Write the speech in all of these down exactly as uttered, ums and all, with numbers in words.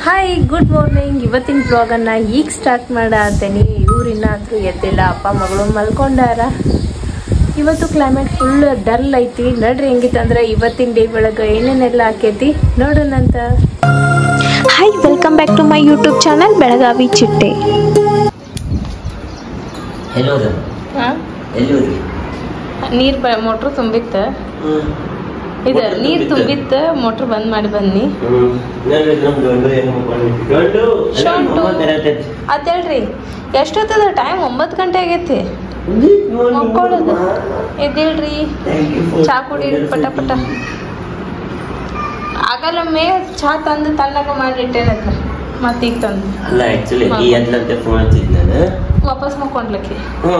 Hi good morning. ಇವತ್ತಿನ ಬ್ಲಾಗನ್ನು ಈಗ start ಮಾಡತ್ತೀನಿ. ಇವ್ರಿನ್ನಾದ್ರೂ ಎದ್ದಿಲ್ಲ, ಅಪ್ಪ ಮಗಳು ಮಲ್ಕೊಂಡಾರ. ಇವತ್ತು ಕ್ಲೈಮೇಟ್ ಫುಲ್ ಡಲ್ ಐತಿ. ನಡ್ರಿ ಹೆಂಗಿತ್ತಂದ್ರೆ ಇವತ್ತಿನ ಡೇ ಬೆಳಗ್ಗೆ ಏನೇನೆಲ್ಲ ಆಕೈತಿ ನೋಡೋಣಂತ. Hi, welcome back to my YouTube channel Belagavi ಚಿಟ್ಟೆ. ನೀರು ಬ ಮೋಟ್ರ್ ತುಂಬಿತ್ತ, ಇದು ನೀರು ತುಂಬಿತ್ತ, ಮೋಟ್ರ್ ಬಂದ್ ಮಾಡಿ ಬನ್ನಿ. ಅದೇಳ್ರಿ ಎಷ್ಟೊತ್ತದ ಟೈಮ್? ಒಂಬತ್ತು ಗಂಟೆ ಆಗೈತಿ. ಮಕ್ಕೊಳ್ಳೋದು ಎದ್ದೇಳ್ರಿ, ಚಾ ಕುಡಿ ಪಟ ಪಟ. ಆಗಲ್ಲೊಮ್ಮೆ ಚಾ ತಂದು ತಣ್ಣಗ ಮಾಡಿಟ್ಟೇನತ್ರ, ಮತ್ತೀಗ ತಂದು ಅಲ್ಲ ಆಕ್ಚುಲಿ ಈ ಅದ್ಲಂತೆ ಫೋನ್ ಹಚ್ಚಿದ್ ನಾನು ವಾಪಸ್ ಮಕ್ಕೊಂಡ್ಲಕ್ಕಿ.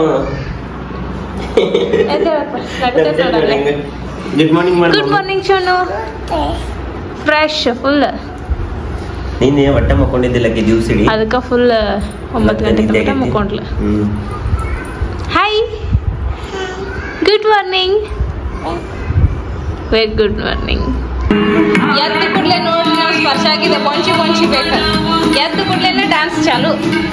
ಎದ್ದೇಳಪ್ಪ, ನಡೀತೈತೆ ನೋಡಲ್ಲ. ಗುಡ್ ಮಾರ್ನಿಂಗ್ ಮಾಡು. ಗುಡ್ ಮಾರ್ನಿಂಗ್ ಶೋನು. Fresh full. ನೀನೆ ಒಟ್ಟ ಮಕ್ಕೊಂಡಿದ್ದಿಲ್ಲ ಕಿ ದಿವಸ ಇಡಿ, ಅದಕ್ಕೆ ಫುಲ್ ಒಂಬತ್ತು ಗಂಟೆ ತನಕ ಮಕ್ಕೊಂಡ್ಲ. Hi, good morning. Very good morning. ಎದ್ದು ಕೂಡಲೇ ನೋಡಿ ನಾವು ಸ್ಪರ್ಶ ಆಗಿದೆ, ಮೊಂಚಿ ಮೊಂಚಿ ಬೇಕ. ಎದ್ದು ಕೂಡಲೇ ಡ್ಯಾನ್ಸ್ ಚಾಲು.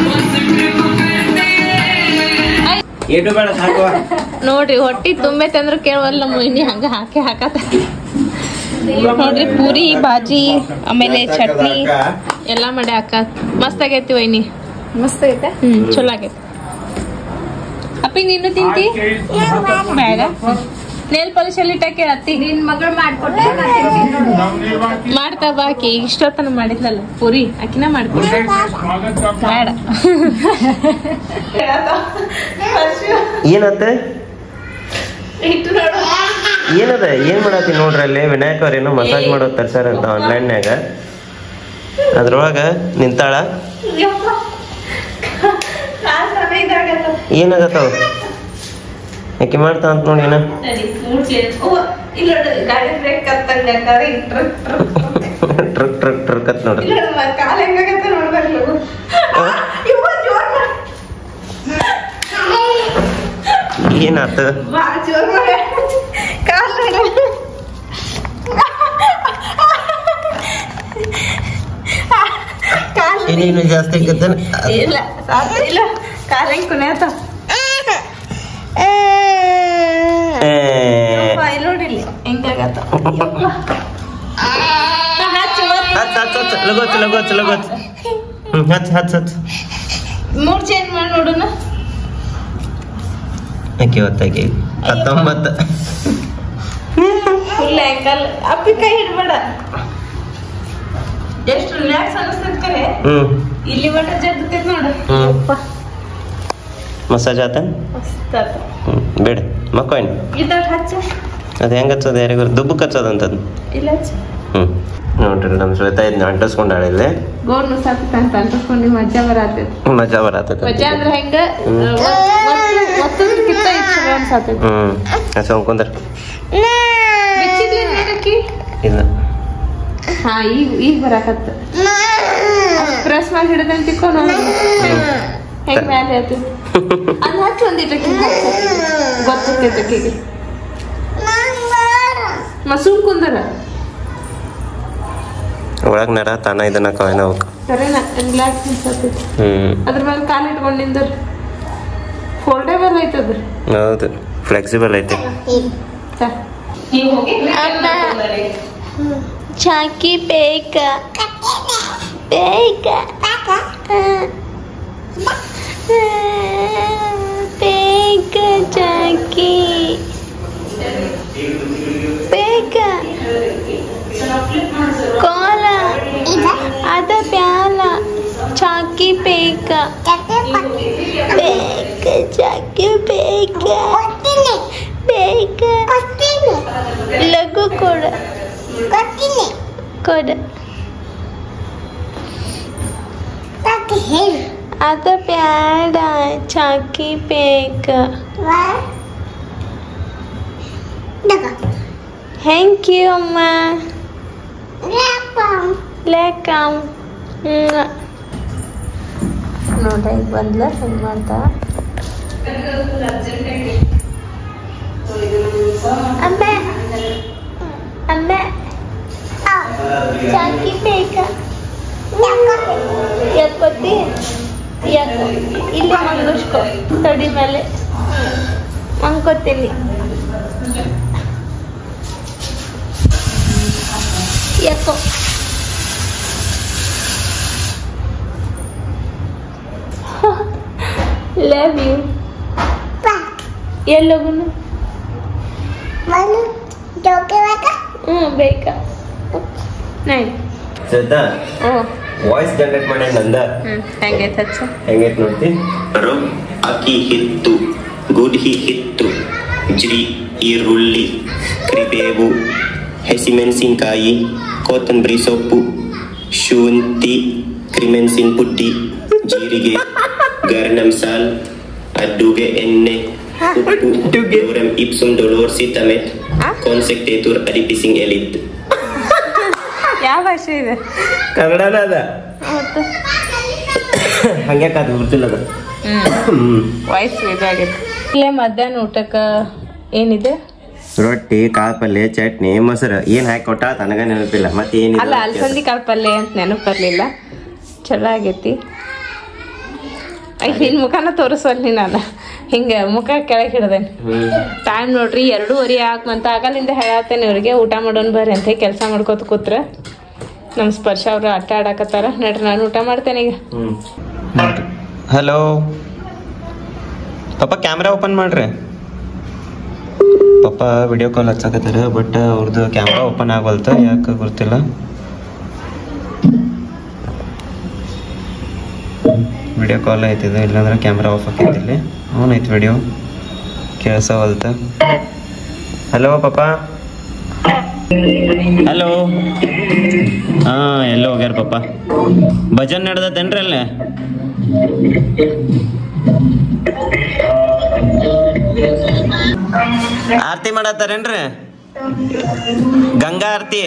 ನೋಡ್ರಿ ಹೊಟ್ಟಿ ತುಂಬೈತೆ ಅಂದ್ರು ಕೇಳವಲ್ಲ ಮೊಯ್ನಿ, ಹಂಗ ಹಾಕಿ ಹಾಕತ್ತ. ನೋಡ್ರಿ ಪೂರಿ ಬಾಜಿ ಆಮೇಲೆ ಚಟ್ನಿ ಎಲ್ಲಾ ಮಾಡಿ ಹಾಕ ಮಸ್ತ್ ಆಗೈತಿ ವೈನಿ. ಮಸ್ತ್ ಆಗೈತೆ. ಹ್ಮ್ ಚಲೋ ಆಗೈತಿ. ಅಪ್ಪಿ ನೀನು ತಿಂತಿ ಬೇಡ? ನೇಲ್ ಪಾಲಿಶ್ ಅಲ್ಲಿ ಇಟ್ಟಾಕೆ ಅತ್ತಿ ನಿನ್ ಮಗಳು ಮಾಡ್ಕೊಟ್ಟೆ ಮಾಡ್ತಾ ಬಾಕಿ ಇಷ್ಟೊತ್ತನ ಮಾಡಿದ್ಲಲ್ಲ ಪೂರಿ, ಅಕ್ಕಿನ ಮಾಡ್ಕೊಟ್ಟೆ ಬೇಡ. ಏನತ್ತ ಏನದ ಏನ್ ಮಾಡತ್ತಿ ನೋಡ್ರಿ. ಅಲ್ಲಿ ವಿನಾಯಕ್ ಅವ್ರೇನೋ ಮಸಾಜ್ ಮಾಡೋದ್ ತರ್ಸಾರ ಅಂತ ಆನ್ಲೈನ್ಯಾಗ, ಅದ್ರೊಳಗ ನಿಂತಾಳ. ಏನಾಗತ್ತವ ಯಾಕೆ ಮಾಡ್ತಾ ಅಂತ ನೋಡಿ. ಏನ ಟ್ರಕ್ ಟ್ರಕ್ ಟ್ರಕ್ ಅತ್ ನೋಡ್ರಿ. ಏನಾತ ಏನೇನು ಜಾಸ್ತಿ ಆಗತ್ತ? ಇಲ್ಲ ಇಲ್ಲ, ಕಾಲ ಹೆಂಗ್ ಕುಣಿಯತ್ತ ನೋಡಿಲ್ಲ ಹೆಂಗಾಗತ್ತ. ಲಗೋಚ್ ಲಗೋಚ್ ಲಗೋಚ್ ಹಚ್ ಹಚ್ ಹಚ್ ಮೂಡ್ ಚೇಂಜ್ ಮಾಡಿ ನೋಡೋಣ. ಆಕೆ ಹೊತ್ತಾಗಿ ಹತ್ತೊಂಬತ್ತು ಫುಲ್ ಆಂಕಲ್. ಅಪ್ಪಿ ಕೈ ಹಿಡ್ಬೇಡ. ಎಷ್ಟು ರಿಲ್ಯಾಕ್ಸ್ ಅನಿಸ್ತದ ಕರೆ. ಹ್ಮ್ ಇಲ್ಲಿ ಮಟ್ಟ ಜಗ್ತೈತಿ ನೋಡು. ಮಸಾಜ್ ಆತ ಮಸ್ತ್ ಆತ. ಹ್ಮ್ ಬೇಡ ಮಕ್ಕೋಯ್ನ ಇದಾಟ ಹಚ್ಚ. ಅದು ಹೆಂಗೆ ಹಚ್ಚೋದು ಯಾರಿಗೂ ದುಬ್ಬಕ್ಕೆ ಹಚ್ಚೋದಂತದ್ದು. ಇಲ್ಲ ಹಚ್ಚ. ಹ್ಮ್ ನೋಡ್ರಿ ನಮ್ಮ ಶ್ವೇತಾ ಇದನ್ನ ಅಂಟಿಸ್ಕೊಂಡಾಳಿಲ್ಲಿ. ಗೋರ್ ನುಸಾಕತ್ತ ಅಂತ ಅಂಟಿಸ್ಕೊಂಡು ಮಜಾ ಬರತೈತಿ. ಮಜಾ ಬರತೈತಿ. ಮಜಾ ಅಂದ್ರೆ ಹೆಂಗ ಮತ್ತೊಂದಕ್ಕಿಂತ ಚಲೋ ಅನ್ಸತೈತಿ. ಹ್ಮ್ ಹಸ ಕುಂದ್ರ ಬಿಚ್ಚಿದ್ಲಿ ನೀರಕ್ಕಿ ಇಲ್ಲ. ಹಾ ಈಗ ಈಗ ಬರಾಕತ್ತ. ಪ್ರೆಸ್ ಮಾಡಿ ಹಿಡಿದಂತಿಕೋ ನೋಡಿ ಹೆಂಗ್ ಮ್ಯಾಲೆ ಹೇಳ್ತೈತಿ. ಅದ್ ಹಚ್ಚ ಒಂದಿಟ್ಟಕ್ಕೆ ಗೊತ್ತೈತಿ ಅಕ್ಕಿಗೆ. ಮಸೂಮ್ ಕುಂದರ ಒಳಗ್ ನರ ತಾನ ಇದನ್ನ ಕಾಯಿನ ಹೋಗ ಸರಿನಾ ರಿಲ್ಯಾಕ್ಸ್ ಅನ್ಸತೈತಿ. ಹ್ಮ್ ಅದ್ರ ಮೇಲೆ ಕಾಲು ಇಟ್ಕೊಂಡು ನಿಂದ್ರ ಫೋಲ್ಡೇಬಲ್ ಐತದ್ರ. ಹೌದು ಫ್ಲೆಕ್ಸಿಬಲ್ ಐತಿ. ಚಾಕಿ ಬೇಕ ಬೇಕ ಬೇಕ ಚಾಕಿ ಬೇಕ ಕೋಲ ಅದ ಪ್ಯಾಲ ಚಾಕಿ ಬೇಕ ಬೇಕ ಚಾಕಿ ಬೇಕ ಬೇಕ ಲಘು ಕೊಡ ಕೊಡ ಅದ ಬ್ಯಾಡ ಚಾಕಿ ಬೇಕ. ಥ್ಯಾಂಕ್ ಯು ಅಮ್ಮ. ಲೆಕ್ಕಮ್ ನೋಡ ಈಗ ಬಂದ್ಲ ಹೆಂಗ್ ಮಾಡ್ತಾ. ಅಮ್ಮ ಅಮ್ಮ ಚಾಕಿ ಬೇಕ. ಮಾಡತ್ತೀನಿ ಯಾಕೋ ಲವ್ ಯು ಎಲ್ಲೋಗುನು ಹ್ಞೂ ಬೇಕಾ ನೈನ್ ಶ್ರದ್ಧಾ ಹ್ಞೂ ವಾಯ್ಸ್ ಜನರೇಟ್ ಮಾಡಿ ನಂದ ಹ್ಞೂ ಹೆಂಗೈತೆ ಹಚ್ಚ ಹೆಂಗೈತೆ ನೋಡ್ತಿ ಅಕ್ಕಿ ಹಿತ್ತು ಗುಡಿ ಹಿತ್ತು ಜೀ ಈರುಳ್ಳಿ ಕರಿಬೇವು ಹಸಿಮೆಣಸಿನಕಾಯಿ ಕೊತ್ತಂಬರಿ ಸೊಪ್ಪು ಶುಂಠಿ ಕ್ರಿಮೆಣಸಿನ ಪುಡಿ ಜೀರಿಗೆ ಗರಂ ಮಸಾಲ ಅಡುಗೆ ಎಣ್ಣೆ ಉಪ್ಪು ಲೋರಂ ಇಪ್ಸum dolorsi tamet consectetur adipicing elite ಯಾವ ಭಾಷೆ ಇದೆ ಕನ್ನಡನ ಅದ ಹಂಗೆ ಕಾದು ಗೊತ್ತಿಲ್ಲ ಅದು ವಾಯ್ಸ್ ಇದಾಗೈತೆ ಇಲ್ಲೇ ಮಧ್ಯಾಹ್ನ ಊಟಕ್ಕೆ ಏನಿದೆ ರೊಟ್ಟಿ ಕಾಳು ಪಲ್ಯ ಚಟ್ನಿ ಮೊಸರು ಏನ್ ಹಾಕಿ ಕೊಟ್ಟ ತನಗ ನೆನಪಿಲ್ಲ ಮತ್ತೆ ಏನಿಲ್ಲ ಅಲ್ಲ ಅಲಸಂದಿ ಕಾಳು ಪಲ್ಯ ಅಂತ ನೆನಪು ಬರಲಿಲ್ಲ ಚಲೋ ಆಗೈತಿ ನಿನ್ನ ಮುಖನ ತೋರಿಸಲ್ಲಿ ನಾನು ಹಿಂಗೆ ಮುಖ ಕೆಳಗೆ ಹಿಡ್ದೇನೆ ಟೈಮ್ ನೋಡ್ರಿ ಎರಡೂವರೆ ಆಗ್ಮಂತ ಆಗಲಿಂದ ಹೇಳತ್ತೇನೆ ಇವ್ರಿಗೆ ಊಟ ಮಾಡೋಣ ಬರ್ರಿ ಅಂತ ಕೆಲಸ ಮಾಡ್ಕೋತ ಕೂತ್ರ ನಮ್ಮ ಸ್ಪರ್ಶ ಅವರು ಆಟ ಆಡಾಕತ್ತಾರ ನಡ್ರಿ ನಾನು ಊಟ ಮಾಡ್ತೇನೆ ಈಗ ಹಲೋ ಪಾಪ ಕ್ಯಾಮ್ರಾ ಓಪನ್ ಮಾಡ್ರಿ ಪಾಪ ವಿಡಿಯೋ ಕಾಲ್ ಹಚ್ಚಾಕತ್ತಾರ ಬಟ್ ಅವ್ರದ್ದು ಕ್ಯಾಮ್ರಾ ಓಪನ್ ಆಗವಲ್ತ ಯಾಕೆ ಗೊತ್ತಿಲ್ಲ ವಿಡಿಯೋ ಕಾಲ್ ಐತಿದೆ ಇಲ್ಲಾಂದ್ರೆ ಕ್ಯಾಮ್ರಾ ಆಫ್ ಆಕೈತಿ ಇಲ್ಲಿ ಆನ್ ಐತಿ ವಿಡಿಯೋ ಕೇಳಿಸವಲ್ತ ಹಲೋ ಪಾಪ ಹಲೋ ಹಾ ಎಲ್ಲೋ ಹೋಗ್ಯಾರ ಪಾಪ ಭಜನ್ ನಡೆದತ್ತೇನ್ರಿ ಅಲ್ಲೇ ಆರತಿ ಮಾಡತ್ತಾರೇನ್ರಿ ಗಂಗಾ ಆರತಿ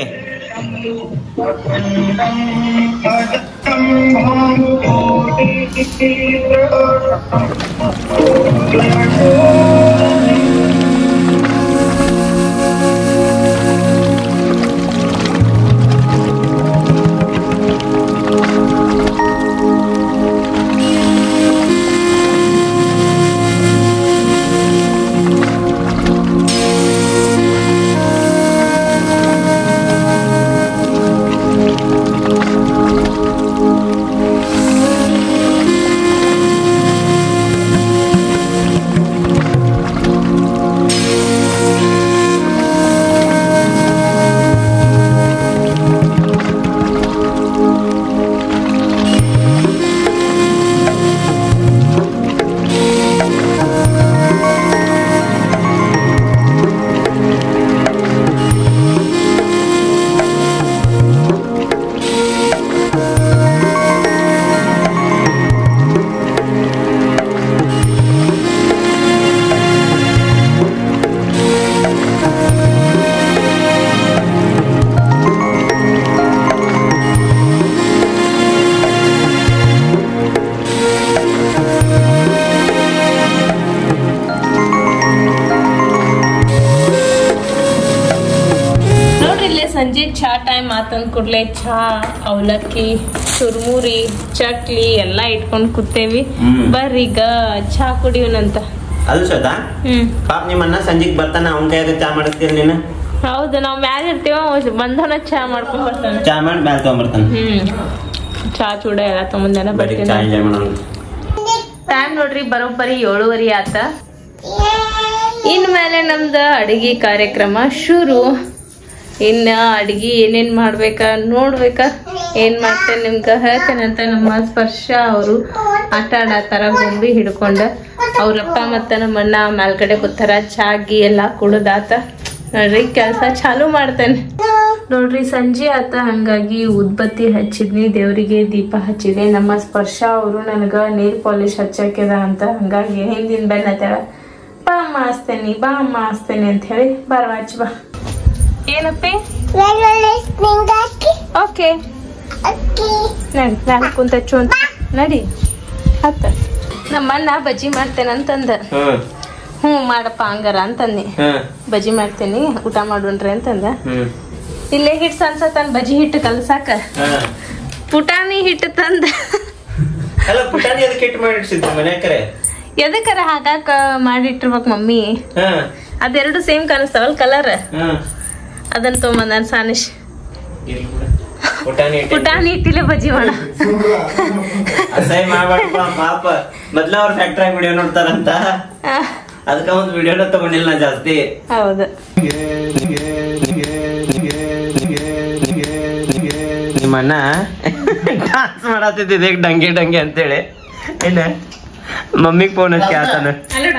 ಸಂಜೆ ಚಾ ಟೈಮ್ ಆತಂದ್ ಕೂಡ್ಲೆ ಚಾ ಅವಲಕ್ಕಿ ಚುರ್ಮುರಿ ಚಕ್ಲಿ ಎಲ್ಲಾ ಇಟ್ಕೊಂಡ್ ಕೂತೇವಿ ಬರ್ರಿ ಈಗ ಚಾ ಕುಡಿಯೋಣಂತ ಅದು ಸದಾ ಹ್ಮ್ ಪಾಪ ನಿಮ್ಮನ್ನ ಸಂಜೆಗ್ ಬರ್ತಾನ ಅವನ ಕೈಯಾಗ ಚಾ ಮಾಡಿಸ್ತೀರ ನೀನು ಹೌದು ನಾವ್ ಮ್ಯಾಲ ಇರ್ತೀವ ಬಂಧನ ಚಾ ಮಾಡ್ಕೊಂಡ್ ಬರ್ತಾನ ಚಾ ಮಾಡಿ ಮ್ಯಾಲ ತಗೊಂಡ್ಬರ್ತಾನ ಹ್ಮ್ ಚಾ ಚೂಡ ಎಲ್ಲ ತಗೊಂಬಂದೇನ ಬರ್ತೀನಿ ಟೈಮ್ ನೋಡ್ರಿ ಬರೋಬ್ಬರಿ ಏಳುವರೆ ಆತ ಇನ್ ಮೇಲೆ ನಮ್ದ ಅಡಿಗೆ ಕಾರ್ಯಕ್ರಮ ಶುರು ಇನ್ನ ಅಡಿಗೆ ಏನೇನ್ ಮಾಡ್ಬೇಕ ನೋಡ್ಬೇಕ ಏನ್ ಮಾಡ್ತೇನೆ ನಿಮ್ಗ ಹೇಳ್ತೇನಂತ ನಮ್ಮ ಸ್ಪರ್ಶ ಅವರು ಆಟ ಆಡತಾರ ಗೊಂಬಿ ಹಿಡ್ಕೊಂಡ ಅವ್ರಪ್ಪ ಮತ್ತ ನಮ್ಮ ಅಣ್ಣ ಮೇಲ್ಗಡೆ ಕೂತಾರ ಚಾಗಿ ಎಲ್ಲಾ ಕುಡ್ದಾತ ನೋಡ್ರಿ ಕೆಲ್ಸ ಚಾಲು ಮಾಡ್ತೇನೆ ನೋಡ್ರಿ ಸಂಜೆ ಆತ ಹಂಗಾಗಿ ಉದ್ಬತ್ತಿ ಹಚ್ಚಿದ್ನಿ ದೇವ್ರಿಗೆ ದೀಪ ಹಚ್ಚಿದೆ ನಮ್ಮ ಸ್ಪರ್ಶ ಅವರು ನನಗ ನೇಲ್ ಪಾಲಿಶ್ ಹಚ್ಚಾಕ್ಯದ ಅಂತ ಹಂಗಾಗಿ ಹಿಂದಿನ ಬೆನ್ನ ಹತ್ತಾಳ ಬಾ ಅಮ್ಮ ಹಚ್ತೇನಿ ಬಾ ಅಮ್ಮ ಹಚ್ತೇನಿ ಅಂತ ಹೇಳಿ ಬಾರ್ವಾ ಹಚ್ಚ ಬಾ ಏನಪ್ಪಿ ಓಕೆ ನಡಿ ನಾನು ಕುಂತ ಚೂಂತ ನಡಿ ಹತ್ತ ನಮ್ಮ ಅಣ್ಣ ಬಜ್ಜಿ ಮಾಡ್ತೇನಂತಂದ ಹ್ಞೂ ಮಾಡಪ್ಪ ಹಂಗಾರ ಅಂತಂದಿ ಬಜ್ಜಿ ಮಾಡ್ತೇನಿ ಊಟ ಮಾಡೋಣ್ರಿ ಅಂತಂದ ಇಲ್ಲೇ ಹಿಟ್ಟು ಅನ್ಸತ್ತನ್ ಬಜ್ಜಿ ಹಿಟ್ಟು ಕಲ್ಸಾಕ ಪುಟಾಣಿ ಹಿಟ್ಟು ತಂದ ಪುಟಾಣಿ ಅದಕ್ಕೆ ಹಿಟ್ಟು ಮಾಡಿಡ್ಸಿದ್ದೆ ಮನ್ಯಾಕರೆ ಎದಕ್ಕರ ಹಾಕಾಕ ಮಾಡಿಟ್ಟಿರ್ಬೇಕು ಮಮ್ಮಿ. ಹಾ ಅದೆರಡು ಸೇಮ್ ಕಾಣಿಸ್ತಾವಲ್ ಕಲರ್. ಹಾ ಅದನ್ನ ತೊಗೊಂಬಂದ ಸಾನಿಶ್. ಪುಟಾಣಿ ಪುಟಾಣಿ ಇಟ್ಟಿಲ್ಲ ಬಜ್ಜಿ ಮಾಡ. ಅಸಹ್ಯ ಮಾಡ್ಬೇಡಪ್ಪ ಪಾಪ. ಮೊದ್ಲ ಅವ್ರ ಫ್ಯಾಕ್ಟ್ರಿ ವಿಡಿಯೋ ನೋಡ್ತಾರಂತ ಅದಕ್ಕ ಒಂದ್ ವಿಡಿಯೋನ ತಗೊಂಡಿಲ್ಲ ನಾ ಜಾಸ್ತಿ. ಹೌದು. ನಿಮ್ಮ ಅಣ್ಣ ಡಾನ್ಸ್ ಮಾಡತ್ತಿದ್ದೆ ಡಂಗೆ ಡಂಗೆ ಅಂತೇಳಿ ಏನ ಮಮ್ಮಿಗ್ ಫೋನ್ ಹಚ್ಚಿ ಆತನ.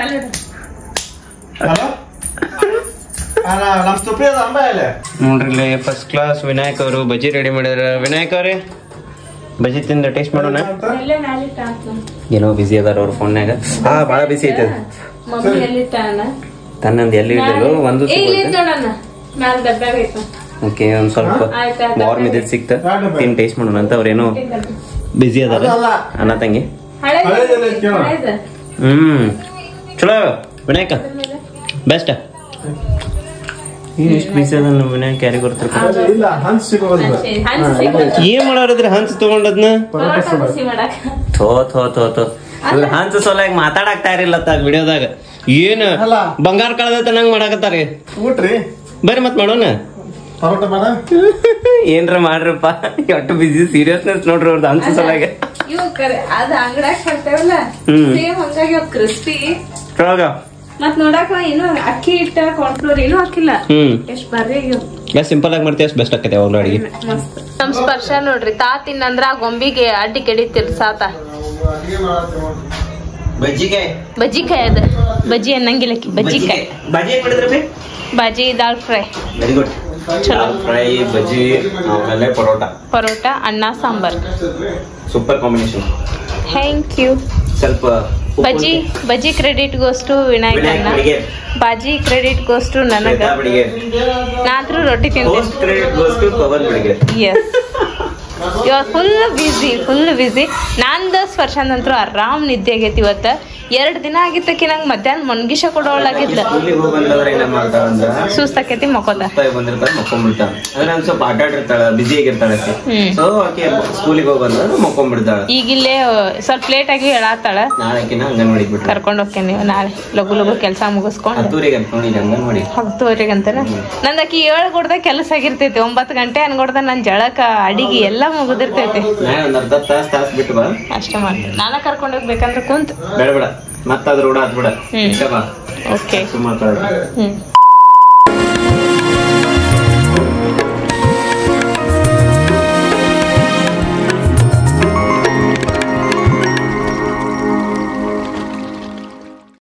ನೋಡ್ರಿ ಫಸ್ಟ್ ಕ್ಲಾಸ್ ವಿನಾಯಕ್ ಅವರು ಬಜ್ಜಿ ರೆಡಿ ಮಾಡಿದ್ರ. ವಿನಾಯಕ್ ಅವ್ರೆ ಬಜ್ಜಿ ತಿಂದ ಟೇಸ್ಟ್ ಮಾಡೋಣ. ಏನೋ ಬಿಸಿ ಅದಾರ ಅವ್ರ ಫೋನ್ಯಾಗ. ಹಾ ಬಾಳ ಬಿಸಿ ಐತೆ ತನ್ನಂದ್ ಎಲ್ಲಿ ಇಡಲು ಒಂದು ಓಕೆ ಒಂದ್ ಸ್ವಲ್ಪ ವಾರ್ಮ್ ಇದ್ ಸಿಕ್ತ ತಿನ್ ಟೇಸ್ಟ್ ಮಾಡೋಣ ಅಂತ. ಅವ್ರೇನೋ ಬಿಸಿ ಅದಾರ ಅಣ್ಣ ತಂಗಿ. ಹ್ಮ್ ಚಲೋ ವಿನಾಯಕ ಬೆಸ್ಟ್. ಎಷ್ಟು ಬಿಸಿ ಅದ ವಿನಾಯಕ್ ಯಾರಿಗೆ ಬರ್ತಾರೆ ಏನ್ ಮಾಡೋರಿದ್ರೆ ಹಂಚ್ ತಗೊಂಡದ್ನ ಥೋ ಥೋ ಥೋ ಥೋ ಹಂಚ ಸೊಲಾಗ ಮಾತಾಡಕ್ತಾ ಇರಲಿಲ್ಲ ವಿಡಿಯೋದಾಗ. ಏನ್ ಬಂಗಾರ ಕಳ್ದೈತೆ ನಂಗ್ ಮಾಡಾಕತ್ತಾರ. ಬರ್ರಿ ಮತ್ ಮಾಡೋಣ ಏನ್ರ ಮಾಡ್ರಪ್ಪ. ಎಷ್ಟು ಬಿಸಿ ಸೀರಿಯಸ್ನೆಸ್ ನೋಡ್ರಿ ಅವ್ರದ್ದು ಹಂಚ ಸೊಲಾಗ. ಮತ್ ನೋಡಾಕ ಏನು ಅಕ್ಕಿ ಹಿಟ್ಟ ಕಾರ್ನ್ಫ್ಲೋರ್ ಏನು ಹಾಕಿಲ್ಲ. ಎಷ್ಟ್ ಬರ್ರಿ ಸಿಂಪಲ್ ಆಗಿ ಮಾಡ್ತೀವಿ ಅಷ್ಟು ಬೆಸ್ಟ್ ಆಕತಿ ಅವ್ರ ಅಡಿಗೆ. ನಮ್ ಸ್ಪರ್ಶ ನೋಡ್ರಿ ತಾ ತಿನ್ನಂದ್ರ ಆ ಗೊಂಬಿಗೆ ಅಡ್ಡಿ ಕೆಡಿತಿರ್ ಸಾತ. ಬಜ್ಜಿಕಾಯಿ ಬಜ್ಜಿಕಾಯಿ ಅದ ಬಜ್ಜಿ ಅನ್ನಂಗಿಲ್ಲ ಬಜ್ಜಿಕಾಯಿ. ಬಾಜಿ ಏನ್ ಮಾಡಿದ್ರಿ? ಬಾಜಿ ದಾಲ್ ಫ್ರೈ. Very good. ಚಲೋ ಫ್ರೈ ಬಜ್ಜಿ ಆಮೇಲೆ ಪರೋಟ ಪರೋಟ ಅನ್ನ sambar super combination. Thank you. ಸ್ವಲ್ಪ ಬಜ್ಜಿ ಬಜ್ಜಿ ಕ್ರೆಡಿಟ್ ಗೋಸ್ಟು ವಿನಾಯಕ್ ಅಣ್ಣ. ಬಾಜಿ ಕ್ರೆಡಿಟ್ ಗೋಸ್ಟು ನನಗ. ನಾನ್ರು ರೊಟ್ಟಿ ತಿಂತೀನಿ. ಎಸ್ ಯು ಆರ್ ಫುಲ್ ಬಿಸಿ ಫುಲ್ ಬಿಸಿ. ನಂದು ಸ್ಪರ್ಶಂದಂತ್ರು ಆರಾಮ್ ನಿದ್ದೆ ಆಗೈತಿ ಇವತ್ತ. ಎರಡ್ ದಿನ ಆಗಿತ್ತಕಿ ನಂಗೆ ಮಧ್ಯಾಹ್ನ ಮನ್ಗಿಶ ಕೊಡೋಳಾಗಿದ್ಲ. ಸುಸ್ತಾಕೈತಿ ಮಕ್ಕೋತ ಮಕ್ಕೊಂಡ್ಬಿಡ್ತಾಳ. ಸ್ವಲ್ಪ ಆಟ ಆಡಿರ್ತಾಳ ಬಿಸಿ ಆಗಿರ್ತಾಳ. ಸೊ ಆಕೆ ಸ್ಕೂಲಿಗೆ ಹೋಗಿ ಬಂದ್ರೆ ಮಕ್ಕೊಂಡ್ಬಿಡ್ತಾಳ. ಈಗಿಲ್ಲೇ ಸ್ವಲ್ಪ ಲೇಟ್ ಆಗಿ ಹೇಳಾತಾಳ. ನಾಳೆಕಿನ ಅಂಗನವಾಡಿ ಬಿಟ್ಟು ಕರ್ಕೊಂಡ್ ಹೋಗ್ತೇನೆ ನೀವು ನಾಳೆ ಲಗು ಲಗು ಕೆಲಸ ಮುಗಿಸ್ಕೊಂಡು. ಅಂಗನವಾಡಿ ಹತ್ತುವರೆಗೆ ಅಂತಾರ. ನಂದಕಿ ಏಳು ಕೊಡ್ದಾಗ ಕೆಲಸ ಆಗಿರ್ತೈತಿ. ಒಂಬತ್ತು ಗಂಟೆ ಅನ್ಕೊಡ್ದ ನನ್ ಜಳಕ ಅಡಿಗೆ ಎಲ್ಲಾ ಮುಗಿದಿರ್ತೈತಿ. ಒಂದ್ ಅರ್ಧ ತಾಸ್ ತಾಸ್ ಬಿಟ್ಟು ಬಾ ಅಷ್ಟೇ ಮಾಡ್ತೀನಿ. ನಾನ ಕರ್ಕೊಂಡ್ ಹೋಗ್ಬೇಕಂದ್ರೆ ಕುಂತ್ ಬೇಡ ಬೇಡ ಮತ್ತ ಅದ್ರ ಓಡಾತ್ ಬಿಡ. ಓಕೆ ಸುಮ್ಮನೆ ಹ್ಮ್